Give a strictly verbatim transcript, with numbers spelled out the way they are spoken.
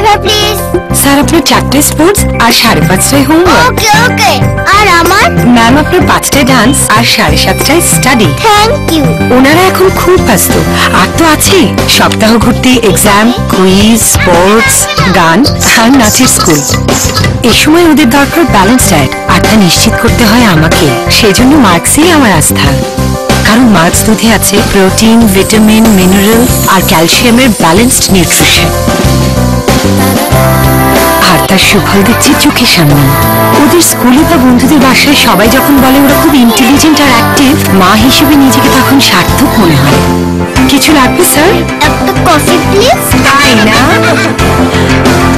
Sir please. Sir আপনার চারটে sports আর সাড়ে পাঁচটায় হোমওয়ার্ক। ওকে ওকে। আর আমার? ম্যাম আপনার পাঁচটায় ডান্স আর সাড়ে সাতটায় স্টাডি। Thank you. ওনারা এখন খুব ব্যস্ত। আর তো আছে সপ্তাহ ঘুরতে, এক্সাম, কুইজ, স্পোর্টস, গান আর নাচের স্কুল। এই সময় ওদের দরকার ব্যালেন্স ডায়েট, আর তা নিশ্চিত করতে হয় আমাকে। সেজন্য মার্কসই আমার আস্থা, কারণ মার্কস দুধে আছে প্রোটিন, ভিটামিন, মিনারেল আর ক্যালসিয়ামের ব্যালেন্সড নিউট্রিশন। আর তার সুফল দেখছি চোখের সামনে। ওদের স্কুলে বা বন্ধুদের বাসায় সবাই যখন বলে ওরা খুব ইন্টেলিজেন্ট আর অ্যাক্টিভ, মা হিসেবে নিজেকে তখন সার্থক মনে হয়। কিছু লাগবে স্যার? একটা কফি প্লিজ। তাই না?